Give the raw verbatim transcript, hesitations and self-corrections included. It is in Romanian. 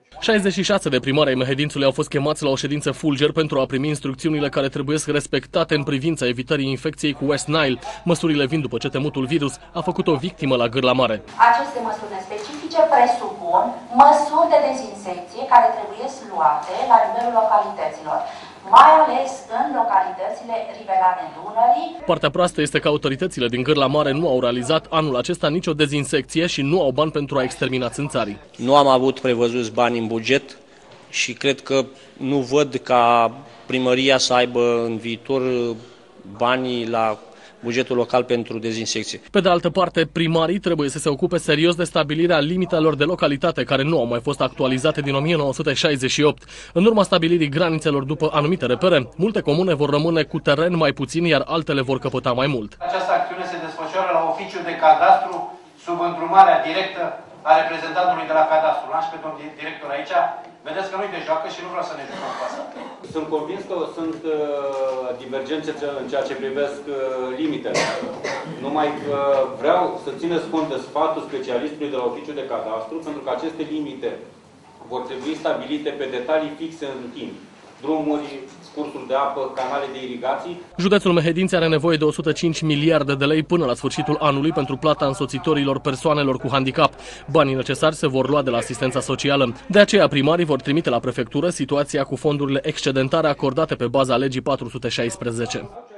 șaizeci și șase de primari ai Mehedințului au fost chemați la o ședință fulger pentru a primi instrucțiunile care trebuie respectate în privința evitării infecției cu West Nile. Măsurile vin după ce temutul virus a făcut o victimă la Gârla Mare. Aceste măsuri specifice presupun măsuri de dezinsecție care trebuie luate la nivelul localităților, mai ales în localitățile riverane Dunării. Partea proastă este că autoritățile din Gârla Mare nu au realizat anul acesta nicio dezinsecție și nu au bani pentru a extermina țânțarii. Nu am avut prevăzuți bani în buget și cred că nu văd ca primăria să aibă în viitor banii la bugetul local pentru dezinsecție. Pe de altă parte, primarii trebuie să se ocupe serios de stabilirea limitelor de localitate, care nu au mai fost actualizate din o mie nouă sute șaizeci și opt. În urma stabilirii granițelor după anumite repere, multe comune vor rămâne cu teren mai puțin, iar altele vor căpăta mai mult. Această acțiune se desfășoară la oficiul de cadastru sub îndrumarea directă a reprezentantului de la cadastru. L-am și pe domnul director aici. Vedeți că nu-i de joacă și nu vreau să ne jucăm cu asta. Sunt convins că sunt uh, divergențe în ceea ce privesc uh, limitele. Numai că vreau să țineți cont de sfatul specialistului de la oficiul de cadastru, pentru că aceste limite vor trebui stabilite pe detalii fixe în timp. Drumuri, cursuri de apă, canale de irigații. Județul Mehedinți are nevoie de o sută cinci miliarde de lei până la sfârșitul anului pentru plata însoțitorilor persoanelor cu handicap. Banii necesari se vor lua de la asistența socială. De aceea primarii vor trimite la prefectură situația cu fondurile excedentare acordate pe baza legii patru sute șaisprezece.